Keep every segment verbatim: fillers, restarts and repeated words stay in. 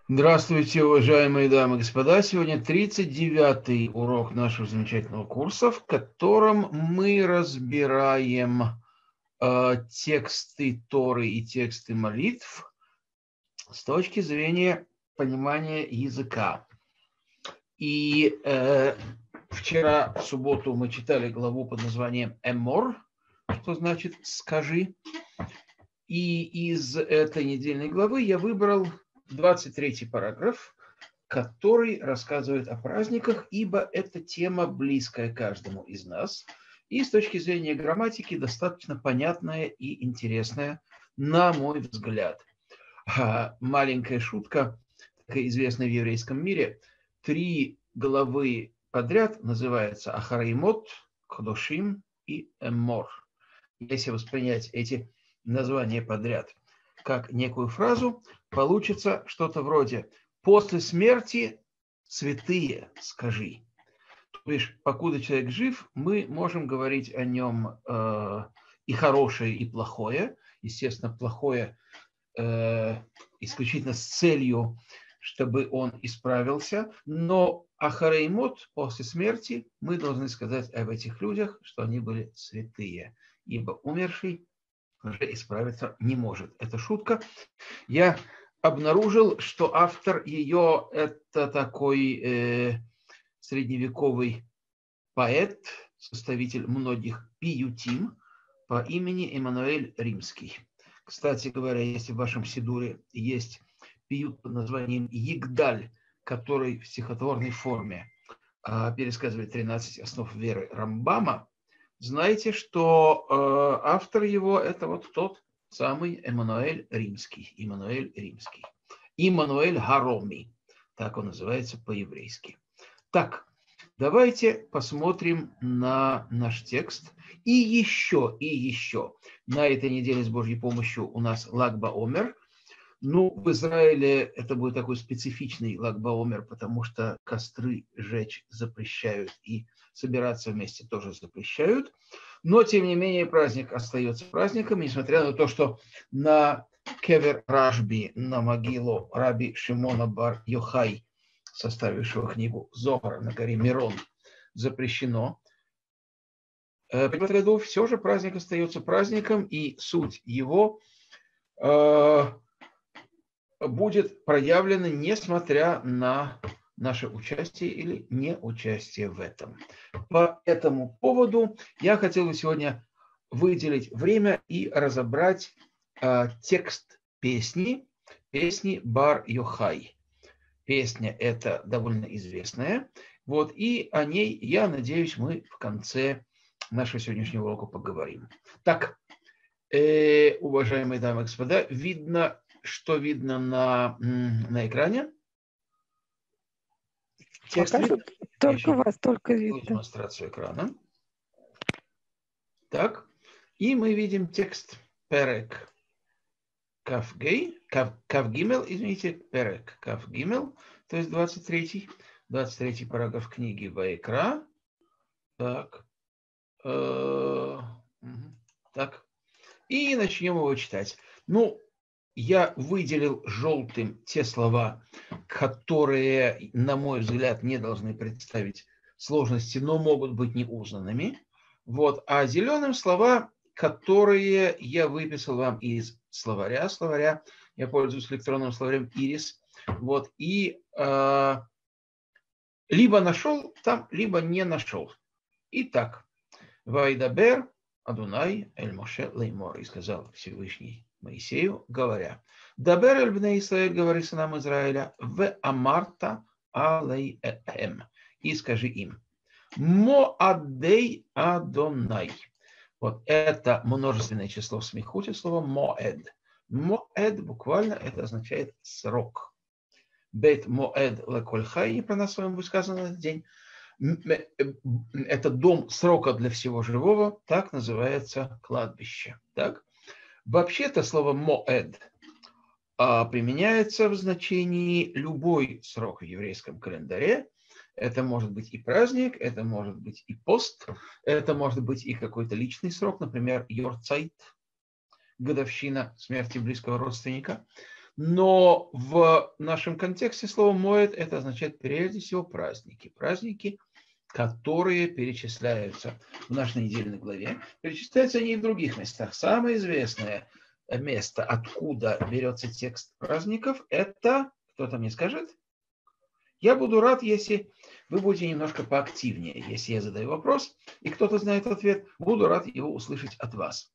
Здравствуйте, уважаемые дамы и господа. Сегодня тридцать девятый урок нашего замечательного курса, в котором мы разбираем э, тексты Торы и тексты молитв с точки зрения понимания языка. И э, вчера, в субботу, мы читали главу под названием «Эмор», что значит «скажи». И из этой недельной главы я выбрал двадцать третий параграф, который рассказывает о праздниках, ибо эта тема близкая каждому из нас. И с точки зрения грамматики достаточно понятная и интересная, на мой взгляд. Маленькая шутка, такая известная в еврейском мире. Три главы подряд называются Ахаримот, Кодошим и Эммор. Если воспринять эти названия подряд как некую фразу, получится что-то вроде «после смерти святые скажи». То есть, покуда человек жив, мы можем говорить о нем э, и хорошее, и плохое. Естественно, плохое э, исключительно с целью, чтобы он исправился. Но ахареймот, после смерти, мы должны сказать об этих людях, что они были святые, ибо умерший уже исправиться не может. Это шутка. Я обнаружил, что автор ее – это такой э, средневековый поэт, составитель многих пиютим по имени Эммануэль Римский. Кстати говоря, если в вашем сидуре есть пиют под названием Егдаль, который в стихотворной форме э, пересказывает тринадцать основ веры Рамбама, знаете, что э, автор его – это вот тот самый Эммануэль Римский. Эммануэль Римский. Иммануэль Хароми. Так он называется по-еврейски. Так, давайте посмотрим на наш текст. И еще, и еще. На этой неделе с Божьей помощью у нас Lag BaOmer. Ну, в Израиле это будет такой специфичный Lag BaOmer, потому что костры жечь запрещают и собираться вместе тоже запрещают. Но, тем не менее, праздник остается праздником, несмотря на то, что на Кевер Рашби, на могилу раби Шимона бар Йохай, составившего книгу Зохар на горе Мирон, запрещено. В этом году все же праздник остается праздником, и суть его э, будет проявлена, несмотря на наше участие или неучастие в этом. По этому поводу я хотел бы сегодня выделить время и разобрать э, текст песни, песни Бар Йохай. Песня эта довольно известная, вот, и о ней, я надеюсь, мы в конце нашего сегодняшнего урока поговорим. Так, э, уважаемые дамы и господа, видно, что видно на, на экране? Текст Пока видно? только вас, только видно. Демонстрацию экрана. Так, и мы видим текст Перек Кавгей, Кав, Кавгимел, извините, Перек Кавгимел, то есть двадцать третий, двадцать третий параграф книги Ваикра. Так, э, так, и начнем его читать. Ну, я выделил желтым те слова, которые, на мой взгляд, не должны представить сложности, но могут быть неузнанными. Вот. А зеленым слова, которые я выписал вам из словаря. Словаря я пользуюсь электронным словарем Ирис. Вот. И э, либо нашел там, либо не нашел. Итак, Вайдабер Адунай эль Моше леймор, и сказал Всевышний Моисею, говоря: Дабер эль бней Исраэль, говори сынам Израиля, в амарта алейэм, и скажи им: Моадей Адонай. Вот это множественное число в смехуте, слово моэд. Моэд буквально это означает срок. Бет моэд лекольхай, про нас с вами будет сказано на этот день. Это дом срока для всего живого, так называется кладбище. Так? Вообще-то слово «моэд» применяется в значении любой срок в еврейском календаре. Это может быть и праздник, это может быть и пост, это может быть и какой-то личный срок, например, йорцайт, годовщина смерти близкого родственника. Но в нашем контексте слово «моэд» это означает прежде всего праздники. Праздники, которые перечисляются в нашей недельной главе. Перечисляются они и в других местах. Самое известное место, откуда берется текст праздников, это, кто-то мне скажет? Я буду рад, если вы будете немножко поактивнее. Если я задаю вопрос, и кто-то знает ответ, буду рад его услышать от вас.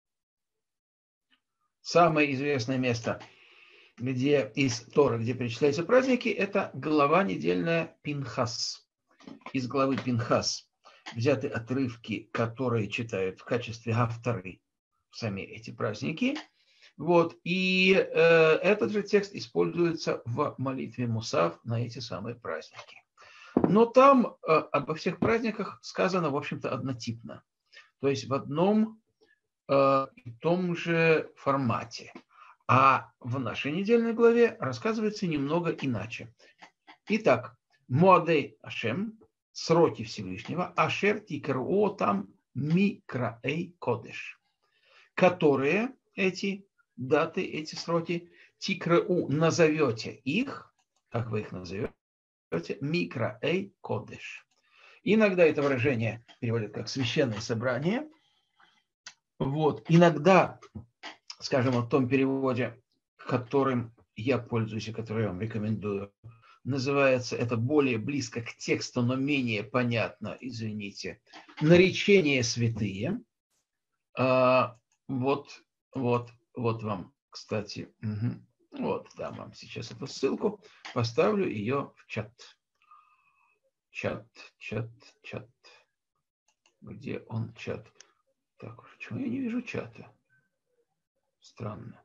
Самое известное место, где из Торы, где перечисляются праздники, это глава недельная Пинхас. Из главы Пинхас взяты отрывки, которые читают в качестве авторы сами эти праздники. Вот. И э, этот же текст используется в молитве Мусав на эти самые праздники. Но там э, обо всех праздниках сказано, в общем-то, однотипно. То есть в одном э, и том же формате. А в нашей недельной главе рассказывается немного иначе. Итак, Моадей Ашем, сроки Всевышнего, Ашер Тикроо там Микраэй Кодеш, которые эти даты, эти сроки, Тикрау, назовете их, как вы их назовете, Микраэй Кодеш. Иногда это выражение переводят как священное собрание. Вот. Иногда, скажем, в том переводе, которым я пользуюсь и который я вам рекомендую, называется это более близко к тексту, но менее понятно, извините, наречения святые. А, вот, вот, вот вам, кстати, угу. Вот, дам вам сейчас эту ссылку, поставлю ее в чат. Чат, чат, чат. Где он, чат? Так, почему я не вижу чата? Странно.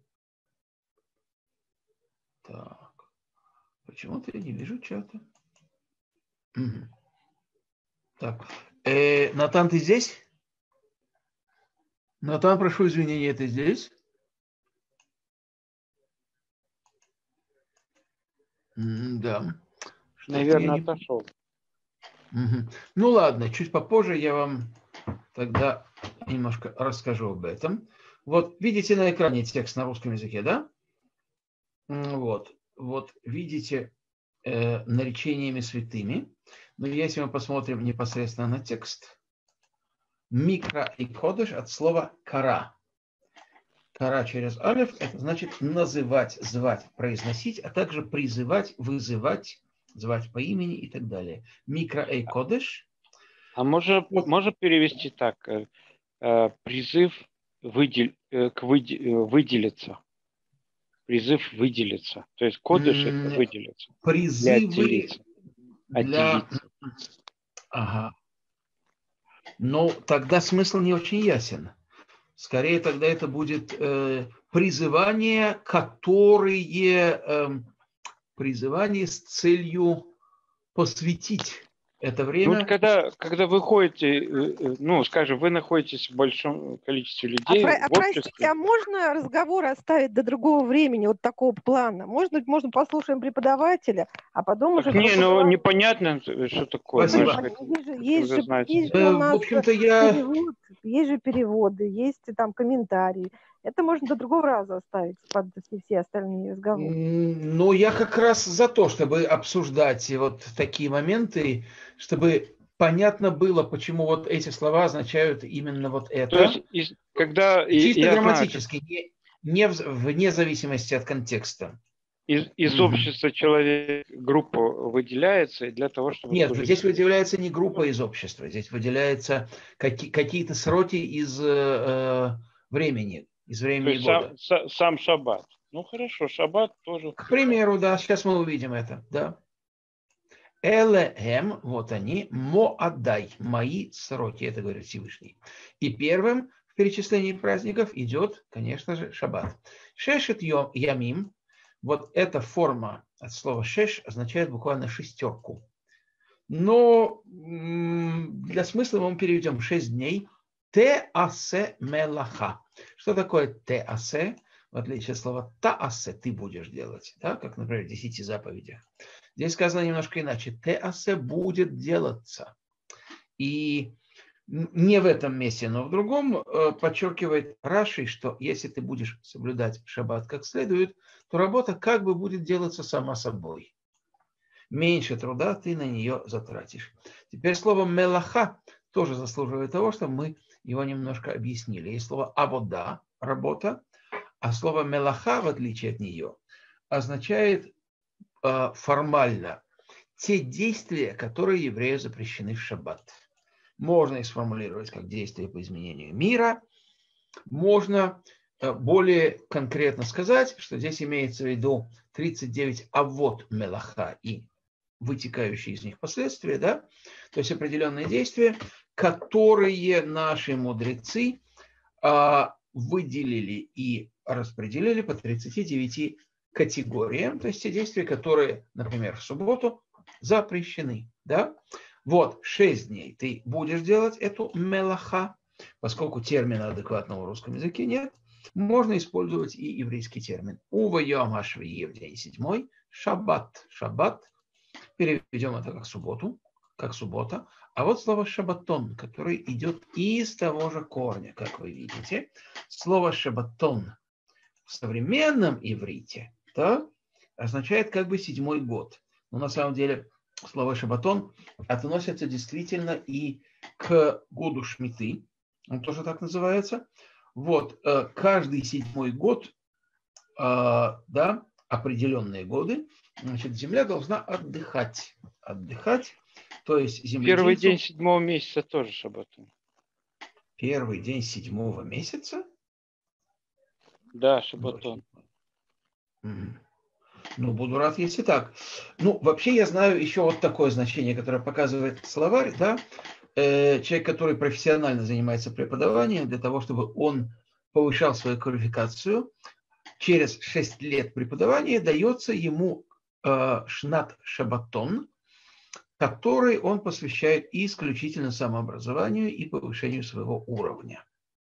Так. Почему-то я не вижу чата. Угу. Так. Э, Натан, ты здесь? Натан, прошу извинения, ты здесь? М, да. Что-то Наверное, не... отошел. Угу. Ну ладно, чуть попозже я вам тогда немножко расскажу об этом. Вот видите на экране текст на русском языке, да? Вот, вот видите э, наречениями святыми. Но если мы посмотрим непосредственно на текст, микро и кодеш от слова кара. Кара через алеф, это значит называть, звать, произносить, а также призывать, вызывать, звать по имени и так далее. Микро и кодеш. А можно, Вот. можно перевести так? Э, призыв выдел, э, к выде, э, выделиться. Призыв выделиться. То есть кодеш это выделиться. Призывы для... для... Ага. Но тогда смысл не очень ясен. Скорее тогда это будет э, призывание, которые э, призывание с целью посвятить это время. Ну, вот когда, когда вы ходите, ну, скажем, вы находитесь в большом количестве людей. А, в а простите, а можно разговор оставить до другого времени, вот такого плана? Можно, можно послушаем преподавателя, а потом так уже... Не, ну непонятно, что такое. Спасибо. Есть же, есть же, есть же Э, у нас в общем-то, я... перевод, есть же переводы, есть там комментарии. Это можно до другого раза оставить под все остальные разговоры. Ну, я как раз за то, чтобы обсуждать вот такие моменты, чтобы понятно было, почему вот эти слова означают именно вот это. То есть, из, когда чисто я грамматически, знаю, не, не в, вне зависимости от контекста. Из, из угу. общества человек группа выделяется для того, чтобы... Нет, служить. Здесь выделяется не группа из общества, здесь выделяются какие, какие-то сроки из э, времени, из времени года. Сам, сам шаббат. Ну хорошо, шаббат тоже. К примеру, да, сейчас мы увидим это, да. Элеем, вот они, моаддай, мои сроки, это говорит Всевышний. И первым в перечислении праздников идет, конечно же, шаббат. Шешет ямим, вот эта форма от слова шеш означает буквально шестерку. Но для смысла мы переведем шесть дней. Те-асе мелаха. Что такое те-асе? В отличие от слова та-асе, ты будешь делать, да? Как, например, в десяти заповедях. Здесь сказано немножко иначе. Те-асе будет делаться. И не в этом месте, но в другом, подчеркивает Раши, что если ты будешь соблюдать шаббат как следует, то работа как бы будет делаться сама собой. Меньше труда ты на нее затратишь. Теперь слово «мелаха» тоже заслуживает того, чтобы мы его немножко объяснили. Есть слово «авода» – работа, а слово «мелаха», в отличие от нее, означает э, формально те действия, которые еврею запрещены в шаббат. Можно их сформулировать как действия по изменению мира. Можно более конкретно сказать, что здесь имеется в виду тридцать девять авот мелаха и вытекающие из них последствия, да? То есть определенные действия, которые наши мудрецы а, выделили и распределили по тридцати девяти категориям, то есть те действия, которые, например, в субботу запрещены, да? Вот, шесть дней ты будешь делать эту мелаха, поскольку термина адекватного в русском языке нет, можно использовать и еврейский термин. Ува йом хашвии в день седьмой, шаббат, шаббат, переведем это как субботу, как суббота. А вот слово шаббатон, которое идет из того же корня, как вы видите. Слово шаббатон в современном иврите, да, означает как бы седьмой год. Но на самом деле слово шаббатон относится действительно и к году Шмиты, он тоже так называется. Вот, каждый седьмой год, да, определенные годы, значит, земля должна отдыхать. Отдыхать, то есть земледельцу... Первый день седьмого месяца тоже шаббатон. Первый день седьмого месяца? Да, шаббатон. Ну, буду рад, если так. Ну, вообще я знаю еще вот такое значение, которое показывает словарь, да, э, человек, который профессионально занимается преподаванием, для того, чтобы он повышал свою квалификацию, через шесть лет преподавания дается ему э, шнат шаббатон, который он посвящает исключительно самообразованию и повышению своего уровня.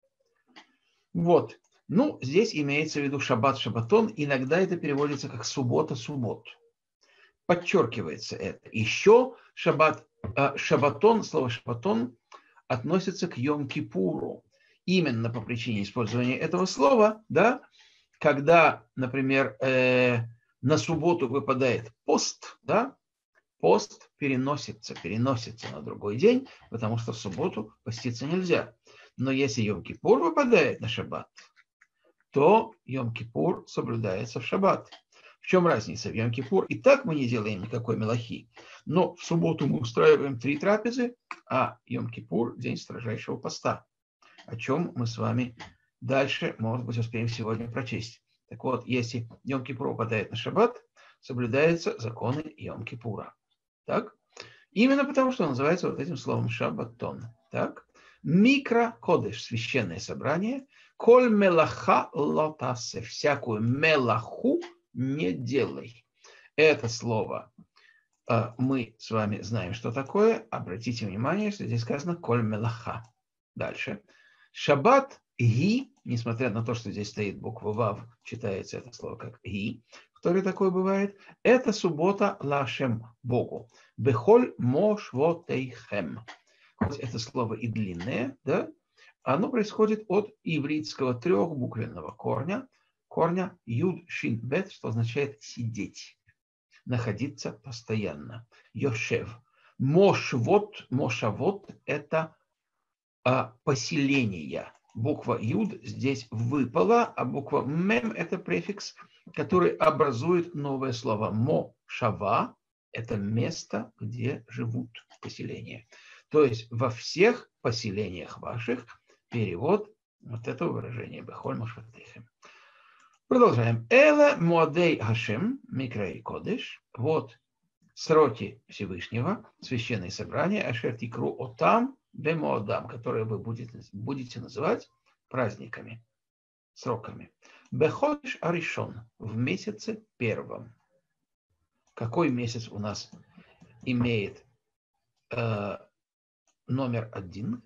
Вот. Ну, здесь имеется в виду шаббат, шаббатон. Иногда это переводится как суббота, суббот. Подчеркивается это. Еще шаббат, э, шаббатон, слово шаббатон относится к Йом-Кипуру. Именно по причине использования этого слова, да, когда, например, э, на субботу выпадает пост, да, пост переносится, переносится на другой день, потому что в субботу поститься нельзя. Но если Йом-Кипур выпадает на шаббат, то Йом-Кипур соблюдается в шаббат. В чем разница? В Йом-Кипур и так мы не делаем никакой мелахи, но в субботу мы устраиваем три трапезы, а Йом-Кипур – день строжайшего поста, о чем мы с вами дальше, может быть, успеем сегодня прочесть. Так вот, если Йом-Кипур выпадает на шаббат, соблюдаются законы Йом-Кипура. Так? Именно потому, что он называется вот этим словом шаббатон. Так? Микро-кодеш, священное собрание, коль мелаха лотасе, всякую мелаху не делай. Это слово мы с вами знаем, что такое. Обратите внимание, что здесь сказано коль мелаха. Дальше. Шаббат ги, несмотря на то, что здесь стоит буква вав, читается это слово как ги, который такое бывает, это суббота лашем Богу. Бехоль мошвотейхем. Хоть это слово и длинное, да, оно происходит от ивритского трехбуквенного корня, корня юд шин бет, что означает сидеть, находиться постоянно. Йошев. Мошвот, мошавот – это а, поселение. Буква юд здесь выпала, а буква мем – это префикс, который образует новое слово. Мошава – это место, где живут поселения. То есть во всех поселениях ваших перевод вот этого выражения «бехоль мошватейхем». Продолжаем. Эла муадей хашем микрей кодеш. Вот сроки Всевышнего, священное собрание, ашер тикру отам бемуадам, которые вы будете, будете называть праздниками, сроками. Беходеш аришон, в месяце первом. Какой месяц у нас имеет э, номер один?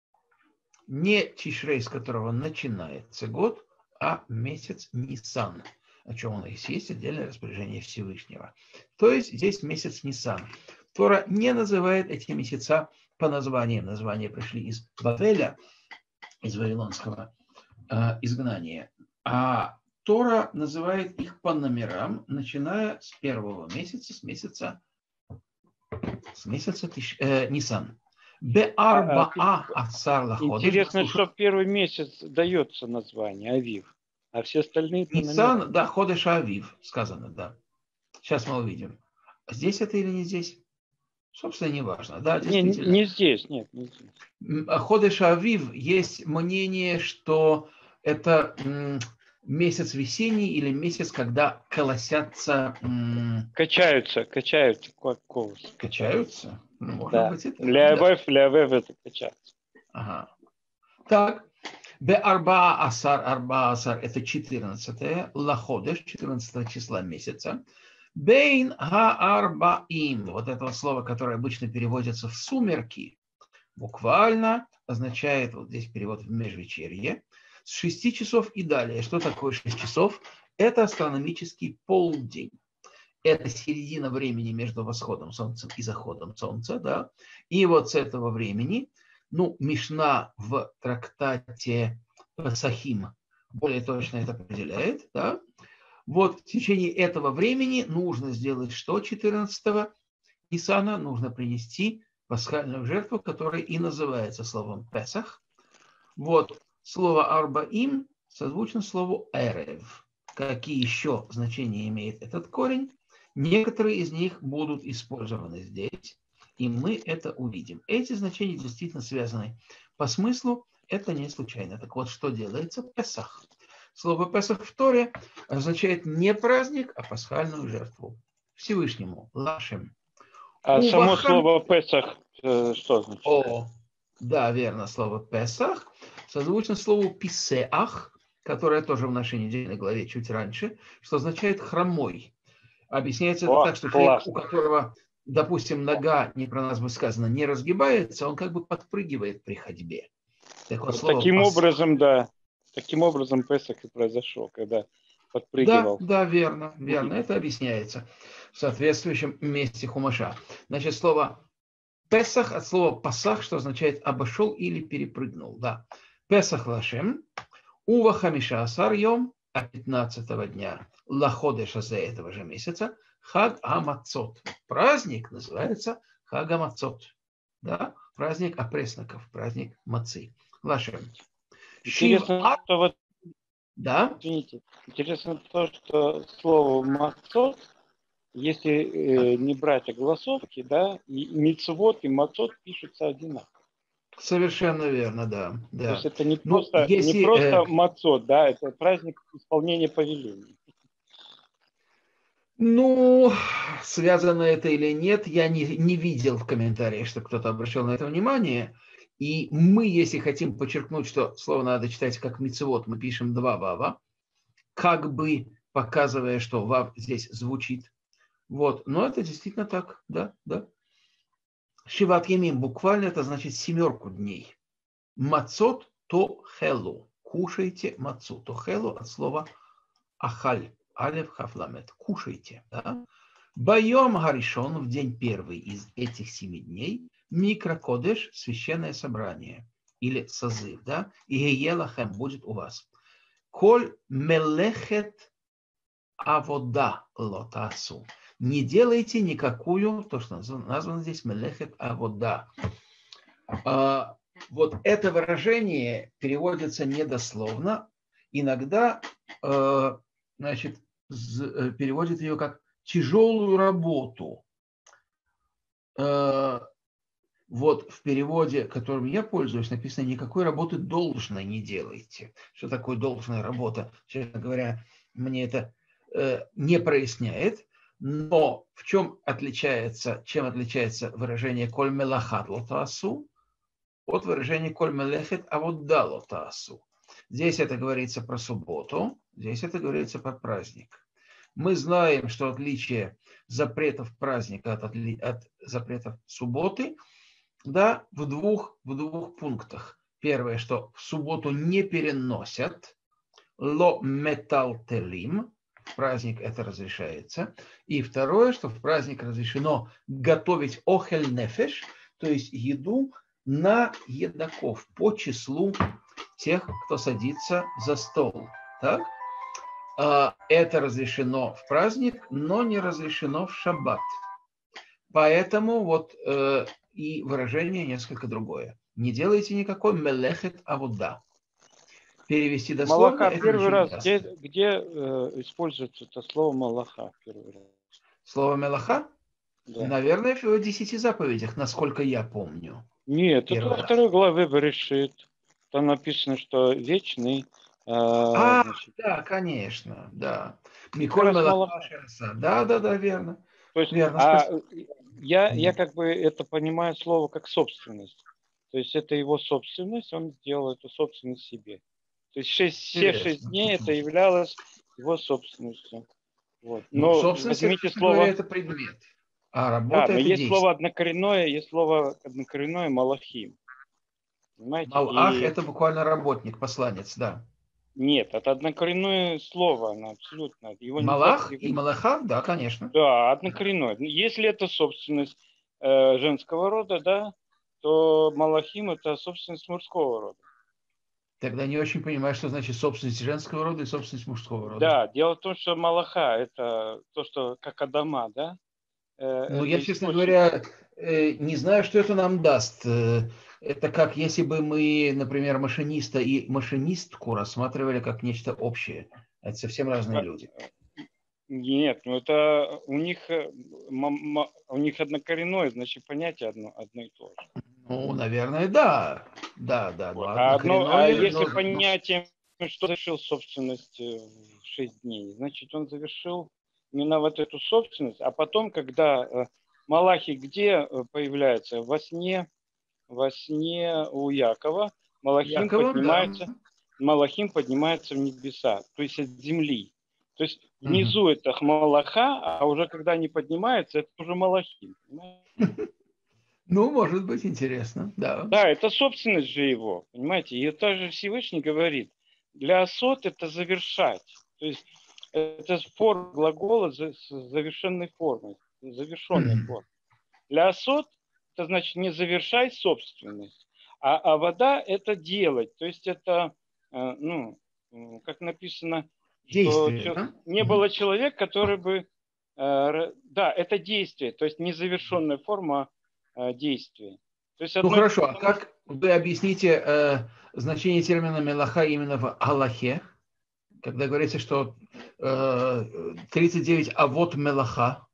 Не Тишрей, с которого начинается год, а месяц Нисан, о чем у нас есть отдельное распоряжение Всевышнего. То есть здесь месяц Нисан. Тора не называет эти месяца по названиям. Названия пришли из Бавеля, из вавилонского э, изгнания. А Тора называет их по номерам, начиная с первого месяца, с месяца, с месяца тысяч, э, Нисан. Беарбаа асар лаходеш. Интересно, что первый месяц дается название Авив, а все остальные по Нисан, номерам. да, ходеш Авив, сказано, да. Сейчас мы увидим. Здесь это или не здесь? Собственно, не важно. Да, Не, не, не здесь, нет, не здесь. Ходеш Авив, есть мнение, что это м, месяц весенний или месяц, когда колосятся... М, Качаются, качаются, как колос. Качаются? Ну, может Да. быть, это... Леавев, леавев это качаться. Ага. Так. Бе арба асар, арба асар, это четырнадцатое, лаходеш, четырнадцатого числа месяца. Бейн ха-арбаим, вот это вот слово, которое обычно переводится в сумерки, буквально означает, вот здесь перевод в межвечерье, с шести часов и далее. Что такое шесть часов? Это астрономический полдень. Это середина времени между восходом солнца и заходом солнца, да. И вот с этого времени, ну, Мишна в трактате Пасахим более точно это определяет, да. Вот в течение этого времени нужно сделать что? четырнадцатого Нисана нужно принести пасхальную жертву, которая и называется словом Песах. Вот слово Арбаим созвучно слову Эрев. Какие еще значения имеет этот корень? Некоторые из них будут использованы здесь, и мы это увидим. Эти значения действительно связаны по смыслу, это не случайно. Так вот, что делается? Песах. Слово Песах в Торе означает не праздник, а пасхальную жертву Всевышнему, Лашем. А Увахам... само слово Песах э, что означает? О, да, верно, слово Песах созвучно слову Писеах, которое тоже в нашей недельной главе чуть раньше, что означает хромой. Объясняется это О, так, что человек, классно. у которого, допустим, нога, не про нас бы сказано, не разгибается, он как бы подпрыгивает при ходьбе. Так вот, слово Таким пас... образом, да. Таким образом Песах и произошел, когда подпрыгивал. Да, да, верно, верно. Это объясняется в соответствующем месте Хумаша. Значит, слово Песах от слова пасах, что означает обошел или перепрыгнул. Да. Песах лашем, ува хамиша асар йом, а пятнадцатого дня лаходеша за этого же месяца, хаг амацот. Праздник называется хаг амацот. Да? Праздник опресноков, праздник мацы. Лашем. Интересно, что вот, да? извините, интересно то, что слово мацот, если э, не брать огласовки, да, и мицвот, и мацот пишутся одинаково. Совершенно верно, да. да. То есть это не ну, просто, если, не просто э... мацот, да, это праздник исполнения повелений. Ну, связано это или нет, я не, не видел в комментариях, что кто-то обращал на это внимание. И мы, если хотим подчеркнуть, что слово надо читать как мицвот, мы пишем два вава, как бы показывая, что вав здесь звучит. Вот, но это действительно так, да, да. Шиват ямим буквально это значит семерку дней. Мацот то хелу, кушайте мацу. То хелу от слова ахаль, алев хафламет, кушайте, да. Байом гаришон в день первый из этих семи дней. Микрокодеш, священное собрание или созыв, да, и геелахем будет у вас. Коль мелехет авода лотасу. Не делайте никакую, то, что названо здесь мелехет авода. А, вот это выражение переводится недословно. Иногда, а, значит, переводит ее как тяжелую работу. А, Вот в переводе, которым я пользуюсь, написано: никакой работы должной не делайте. Что такое должная работа? Честно говоря, мне это э, не проясняет. Но в чем отличается, чем отличается выражение «коль мелахат лотасу» от выражения «коль мелехет авода лотасу»? Здесь это говорится про субботу, здесь это говорится про праздник. Мы знаем, что отличие запретов праздника от, от запретов субботы, да, в двух, в двух пунктах. Первое, что в субботу не переносят, ло металтелим, в праздник это разрешается. И второе, что в праздник разрешено готовить охель нефеш, то есть еду на едоков по числу тех, кто садится за стол. Так? Это разрешено в праздник, но не разрешено в шаббат. Поэтому вот э, и выражение несколько другое. Не делайте никакой мелехет авуда. Перевести дословно. Малаха это первый раз. ясно. Где, где э, используется это слово малаха первый раз? Слово мелаха? Да. Наверное, в десяти заповедях, насколько я помню. Нет, Первый это во раз. второй главе Берешит. Там написано, что вечный. Э, А, значит, да, конечно, да. как Миколь раз мелаха малаха. шераса. Да, да, да, верно. То есть, Верно, а спасибо. я, я Мгм. как бы это понимаю слово как собственность. То есть это его собственность, он сделал эту собственность себе. То есть шесть, все шесть Интересно. дней это являлось его собственностью. Вот. Ну, Но собственность, это, возьмите собственно говоря, слово, это предмет. А да, работа – но это есть действие. слово однокоренное, есть слово однокоренное малахим. Понимаете? Малах – И это буквально работник, посланец, да. нет, это однокоренное слово, оно абсолютно. Его нельзя Малах и переводить. Малаха, да, конечно. Да, однокоренное. Если это собственность э, женского рода, да, то малахим это собственность мужского рода. Тогда не очень понимаю, что значит собственность женского рода и собственность мужского рода. Да, дело в том, что малаха это то, что как Адама, да, э, Ну, я, это честно источник. говоря, э, не знаю, что это нам даст. Э, Это как если бы мы, например, машиниста и машинистку рассматривали как нечто общее. Это совсем разные люди. Нет, ну это у них э, м- м- у них однокоренное, значит понятие одно, одно и то же. Ну, наверное, да. Да, да, но Вот. А, одно, а однокоренное, если но, но понятием, что завершил собственность э, в шесть дней, значит он завершил именно вот эту собственность, а потом, когда э, Малахи где э, появляется? Во сне, во сне у Якова Малахим Якова, да. поднимается, Малахим поднимается в небеса, то есть от земли. То есть Мгм. внизу это Малаха, а уже когда они поднимаются, это уже Малахим. Понимаете? Ну, может быть, интересно, да. Да, это собственность же его, понимаете? И также Всевышний говорит, для осот это завершать. То есть это форма глагола с завершенной формой, завершенной Мгм. формой. Для осот это значит не завершай собственность, а, а вода это делать. То есть это, э, ну, как написано, что Действие, да? не Мгм. было человека, который бы... Э, да, это действие, то есть незавершенная форма э, действия. То есть Ну, одно, хорошо. А потому что как вы объясните э, значение термина мелаха именно в Аллахе, когда говорится, что э, тридцать девять авот мелаха?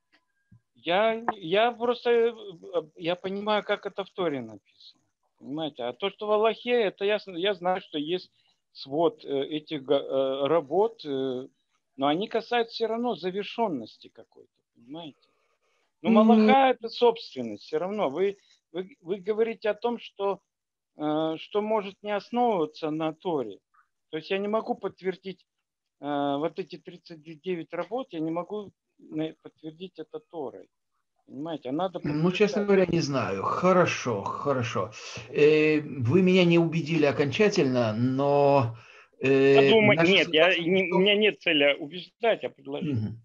я, я просто э, я понимаю, как это в Торе написано. Понимаете? А то, что в Аллахе, это ясно, я знаю, что есть свод э, этих э, работ, э, но они касаются все равно завершенности какой-то, понимаете? Но Малаха это собственность, все равно. Вы, вы, вы говорите о том, что, э, что может не основываться на Торе. То есть я не могу подтвердить э, вот эти тридцать девять работ, я не могу подтвердить это Торой. Понимаете, а надо Ну, честно подтверждать. говоря, не знаю. Хорошо, хорошо. Э, Вы меня не убедили окончательно, но э, Подумай, наше нет, я, согласие не, в у меня том... нет цели убеждать, а предложить. Мгм.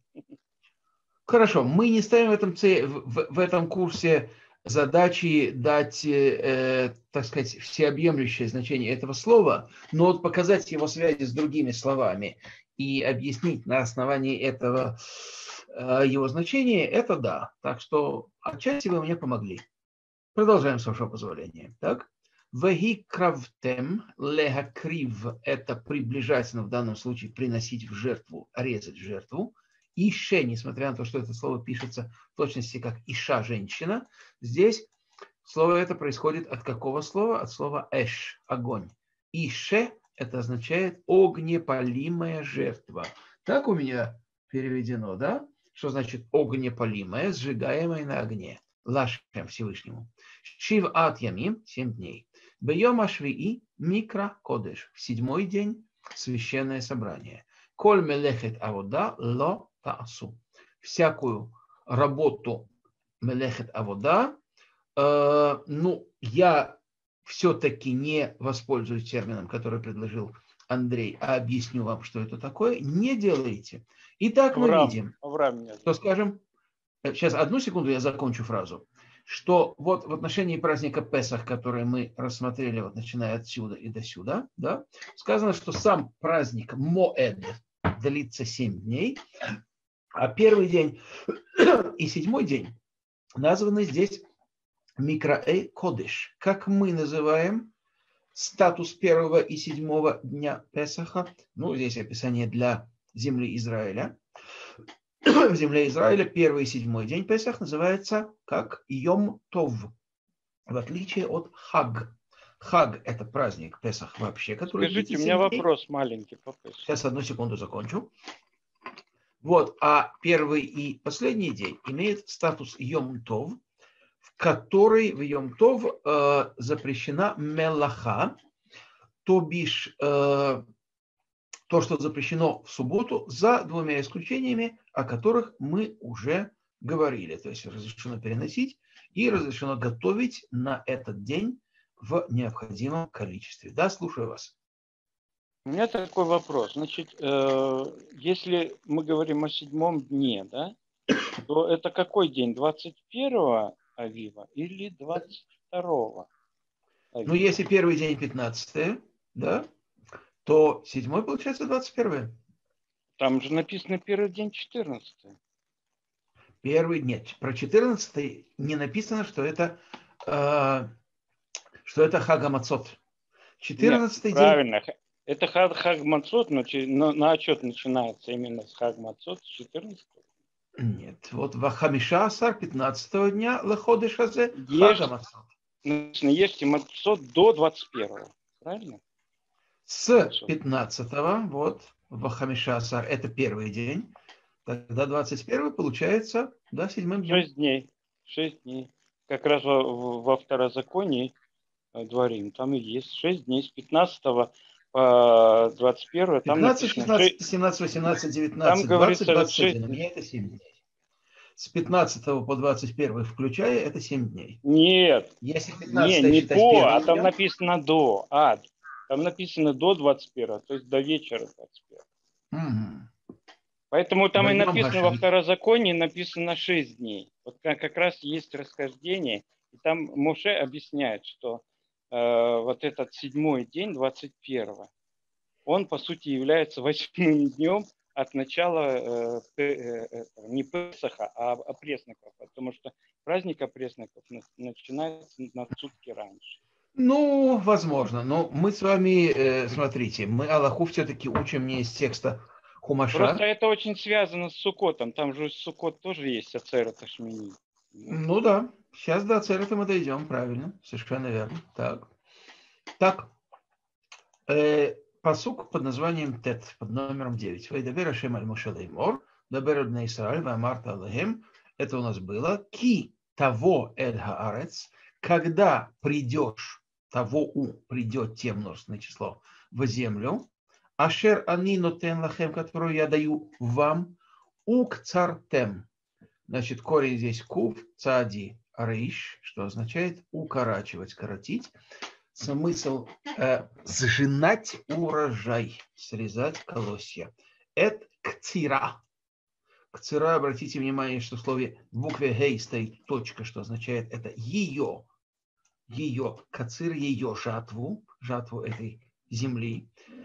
Хорошо, мы не ставим в этом, це- в, в этом курсе задачи дать, э, так сказать, всеобъемлющее значение этого слова, но вот показать его связи с другими словами и объяснить на основании этого э, его значения, это да. Так что отчасти вы мне помогли. Продолжаем, с вашего позволения. Так? Ваги кравтем лехакрив – это приближать, но в данном случае приносить в жертву, резать в жертву. Ише, несмотря на то, что это слово пишется в точности как иша – женщина, здесь слово это происходит от какого слова? От слова эш – огонь. Ише – это означает огнепалимая жертва. Так у меня переведено, да? Что значит огнепалимая, сжигаемая на огне? Лашем Всевышнему. Шиват ямим, семь дней. Бейом ашвии микра кодеш. В седьмой день священное собрание. Коль мелехет авода ло таасу. Всякую работу мелехет авода, э, ну, я все-таки не воспользуюсь термином, который предложил Андрей, а объясню вам, что это такое. Не делайте. Итак, мы Авраам, видим, Авраам меня что, зовут. скажем, сейчас одну секунду я закончу фразу. что вот в отношении праздника Песах, который мы рассмотрели, вот начиная отсюда и до сюда, да, сказано, что сам праздник Моэд длится семь дней, а первый день и седьмой день названы здесь Микраэй Кодеш. Как мы называем статус первого и седьмого дня Песаха? Ну, здесь описание для земли Израиля. В земле Израиля первый и седьмой день Песах называется как Йом Тов, в отличие от Хаг. Хаг – это праздник Песах вообще, который... Скажите, у меня дней. Вопрос маленький по Песаху. Сейчас, одну секунду закончу. Вот, а первый и последний день имеет статус Йом Тов, в который в Йом Тов э, запрещена мелаха, то бишь э, то, что запрещено в субботу, за двумя исключениями, о которых мы уже говорили. То есть разрешено переносить и разрешено готовить на этот день в необходимом количестве. Да, слушаю вас. У меня такой вопрос. Значит, э, если мы говорим о седьмом дне, да, то это какой день? двадцать первого Авива или двадцать второго Авива? Ну, если первый день пятнадцатое, да, то седьмой получается двадцать первое. Там же написано первый день четырнадцатое. Первый, нет, про четырнадцатый не написано, что это, э, что это Хагамацот. четырнадцатый нет, день... Правильно. Это Хагмацот, но, но на отчет начинается именно с Хагмацот, с четырнадцатого. Нет, вот в Хамиша Асар пятнадцатого дня Леходе Шазе Хагамацот. Ешьте мацот до двадцать первого, правильно? С пятнадцатого, вот, в Хамиша Асар, это первый день, тогда двадцать первый получается, да, седьмым днем. Шесть дней, шесть дней. Как раз во, во второзаконии дворим, там и есть шесть дней с пятнадцатого по двадцать первое. пятнадцать, шестнадцать, семнадцать, восемнадцать, девятнадцать, двадцать, двадцать один. У меня это семь дней. С пятнадцатого по двадцать первый включая, это семь дней. Нет, если не, не до, а там написано до. А, там написано до двадцать первого, то есть до вечера двадцать первого. Угу. Поэтому там Дойдем и написано Гаши. Во второзаконии, написано шесть дней. Вот как, как раз есть расхождение. И там Моше объясняет, что э, вот этот седьмой день, двадцать первого, он, по сути, является восьмым днем от начала э, э, не Песаха, а опресноков. Потому что праздник опресноков начинается на сутки раньше. Ну, возможно. Но мы с вами, э, смотрите, мы Аллаху все-таки учим не из текста Хумаша. Просто это очень связано с Суккотом. Там же Суккот тоже есть Ацерет Ашмини. Ну да. Сейчас до Ацерета мы дойдем, правильно. Совершенно верно. Так. Так. Э, пасук под названием Тет, под номером девять. Вайдабер Ашем аль Моше леймор, дабер бней Исраэль, ваамарта алахем. Это у нас было. Ки того эль хаарец, когда придешь, того у, придет те множественное число в землю, ашер ани нотен лахем, которую я даю вам, ук цартем. Значит, корень здесь кув, цади, рейш, что означает укорачивать, коротить. Смысл э, сжинать урожай, срезать колосья. Это кцира. Кцира, обратите внимание, что в слове в букве гей стоит точка, что означает это ее, ее, кацир, ее жатву, жатву этой земли.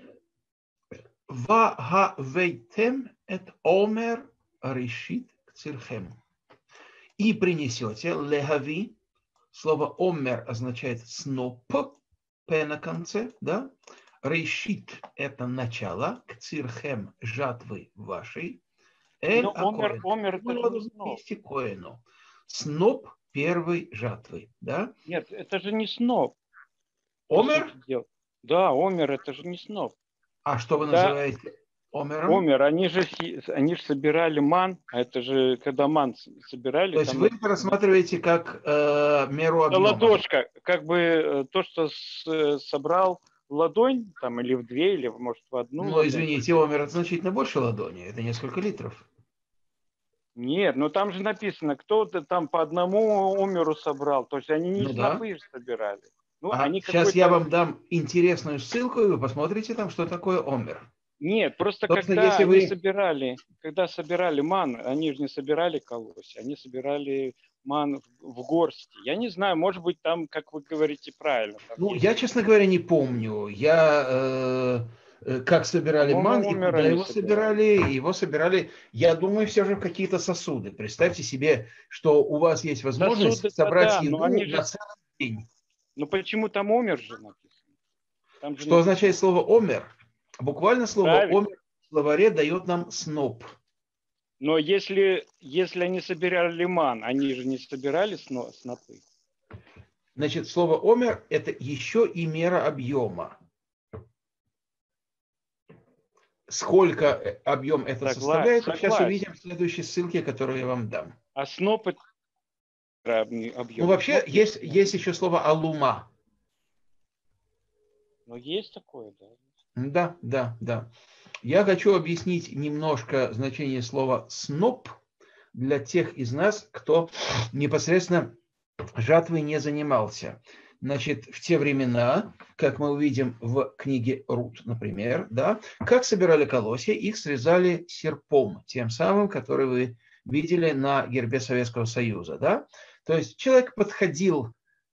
Ва га вейтем эт омер решит кцирхем. И принесете легави. Слово омер означает сноп, п на конце, да? Решит это начало, кцирхем жатвы вашей. Но омер, омер это же не сноп. Сноп первой жатвы, да? Нет, это же не сноп. Омер? Да, омер это же не сноп. А что вы да. называете омером? Омер, они же, они же собирали ман, а это же когда ман собирали. То есть там... вы это рассматриваете как э, меру объема? Ладошка, как бы то, что с, собрал в ладонь, там или в две, или может в одну. Ну, ладонь. извините, омер это значительно больше ладони, это несколько литров. Нет, ну там же написано, кто-то там по одному омеру собрал, то есть они не ну, снопы да. собирали. Ну, а они сейчас я вам дам интересную ссылку, и вы посмотрите там, что такое омер. Нет, просто Собственно, когда если они вы... собирали, когда собирали ман, они же не собирали колосья, они собирали ман в, в горсти. Я не знаю, может быть, там, как вы говорите, правильно. Там Ну, есть, я, честно говоря, не помню. Я э, э, как собирали по-моему, ман и умер куда они его собирали. собирали. Его собирали, я думаю, все же в какие-то сосуды. Представьте себе, что у вас есть возможность Сосуды-то собрать да, но еду они на же... целый день. Ну почему там умер же написано? Там же Что написано. означает слово «омер»? Буквально слово Правильно. «омер» в словаре дает нам сноп. Но если, если они собирали ман, они же не собирали сно, снопы. Значит, слово «омер» – это еще и мера объема. Сколько объем это Согла... составляет, мы сейчас Согласен. увидим в следующей ссылке, которую я вам дам. А сноп это объем. Ну, вообще, Сноп есть, есть еще слово «алума». Ну, есть такое, да. Да, да, да. Я хочу объяснить немножко значение слова «сноп» для тех из нас, кто непосредственно жатвой не занимался. Значит, в те времена, как мы увидим в книге Рут, например, да, как собирали колосья, их срезали серпом, тем самым, который вы видели на гербе Советского Союза. Да? То есть человек подходил,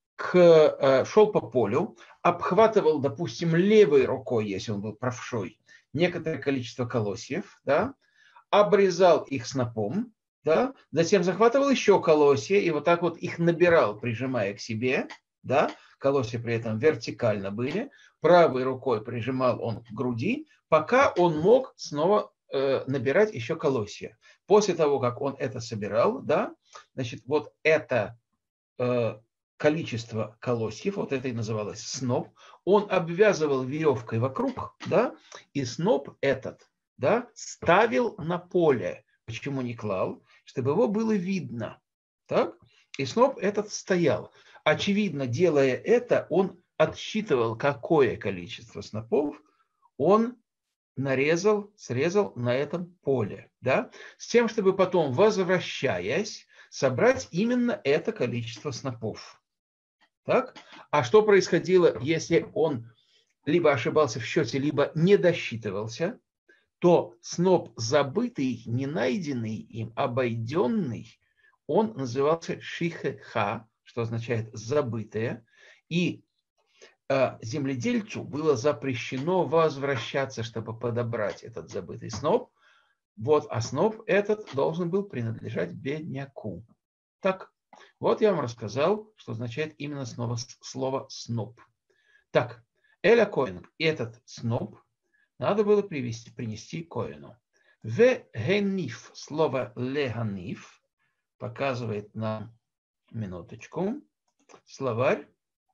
к, шел по полю, обхватывал, допустим, левой рукой, если он был правшой, некоторое количество колосьев, да, обрезал их снопом, да, затем захватывал еще колосья и вот так вот их набирал, прижимая к себе, да, колосья при этом вертикально были, правой рукой прижимал он к груди, пока он мог снова э, набирать еще колосья. После того, как он это собирал, да, значит, вот это э, количество колосьев, вот это и называлось сноп, он обвязывал веревкой вокруг, да, и сноп этот, да, ставил на поле. Почему не клал? Чтобы его было видно. Так? И сноп этот стоял. Очевидно, делая это, он отсчитывал, какое количество снопов он нарезал, срезал на этом поле. Да? С тем, чтобы потом, возвращаясь, собрать именно это количество снопов. Так? А что происходило, если он либо ошибался в счете, либо не досчитывался, то сноп забытый, не найденный им, обойденный, он назывался шихеха, что означает забытое, и э, земледельцу было запрещено возвращаться, чтобы подобрать этот забытый сноп. Вот, а сноп этот должен был принадлежать бедняку. Так, вот я вам рассказал, что означает именно снова слово сноп. Так, Эля Коэн, этот сноп надо было привести, принести Коэну. Вегениф, слово леганиф, показывает нам, минуточку, словарь,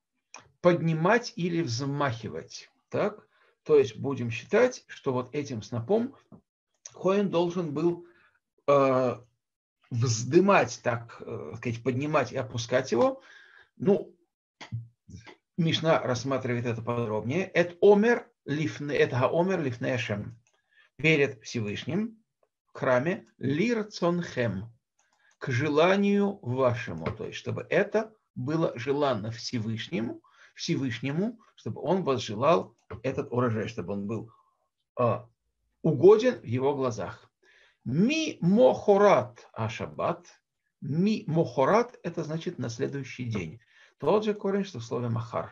поднимать или взмахивать. Так? То есть будем считать, что вот этим снопом Коэн должен был э, вздымать, так э, сказать, поднимать и опускать его. Ну, Мишна рассматривает это подробнее. Это омер лифне, это омер лифне Ашем. Перед Всевышним в храме лирцонхем, к желанию вашему, то есть чтобы это было желанно Всевышнему, Всевышнему, чтобы он возжелал этот урожай, чтобы он был э, угоден в его глазах. Ми мохорат ашабат. Ми мохорат – это значит на следующий день. Тот же корень, что в слове махар.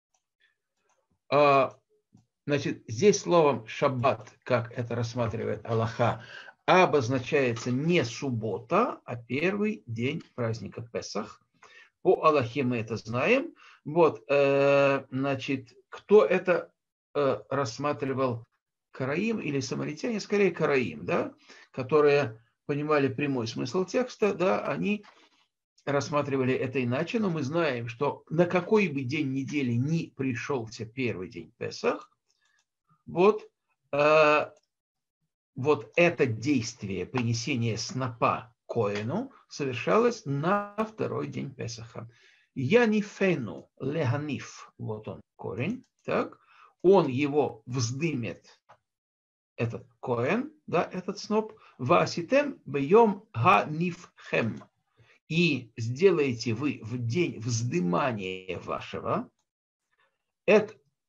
А, значит, здесь словом шаббат, как это рассматривает Аллаха, обозначается не суббота, а первый день праздника Песах. По Аллахе мы это знаем. Вот, э, значит, кто это э, рассматривал? Караим или самаритяне, скорее Караим, да, которые понимали прямой смысл текста, да, они рассматривали это иначе, но мы знаем, что на какой бы день недели ни пришелся первый день Песах, вот, э, вот это действие принесения снопа Коэну совершалось на второй день Песаха. Янифену леганиф, вот он корень, так, он его вздымет, этот коэн, да, этот сноп, васитем бьем ганифхем, и сделаете вы в день вздымания вашего, эт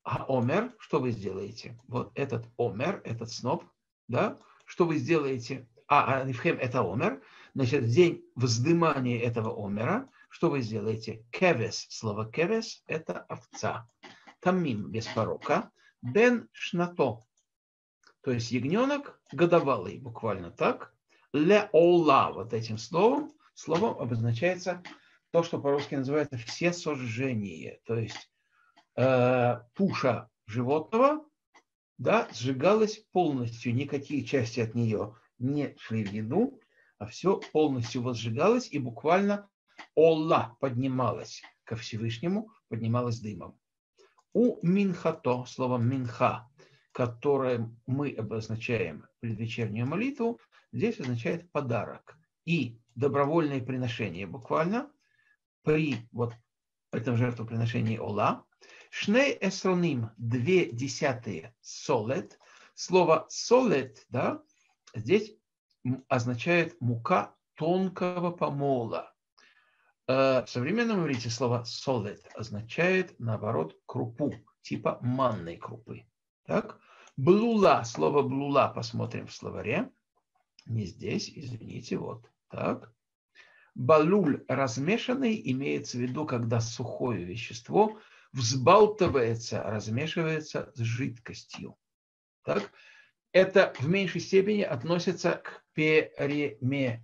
А омер, что вы сделаете? Вот этот омер, этот сноп, да, что вы сделаете? А, анифхем это омер, значит, в день вздымания этого омера, что вы сделаете? Кевес, слово кевес это овца. Тамим без порока, бен шнато, то есть ягненок годовалый, буквально так. Ле ола, вот этим словом, словом обозначается то, что по-русски называется всесожжение, то есть э, туша животного, да, сжигалась полностью, никакие части от нее не шли в еду, а все полностью возжигалось и буквально ола поднималась ко Всевышнему, поднималась дымом. У минхато, словом минха, которое мы обозначаем предвечернюю молитву, здесь означает подарок. И добровольное приношение буквально при вот этом жертвоприношении ола. Шней эсроним, две десятые солет. Слово солет, да, здесь означает мука тонкого помола. В современном иврите слово солет означает, наоборот, крупу, типа манной крупы. Так? Блула, слово блула посмотрим в словаре. Не здесь, извините, вот так. Балуль размешанный имеется в виду, когда сухое вещество взбалтывается, размешивается с жидкостью. Так? Это в меньшей степени относится к перемешиванию,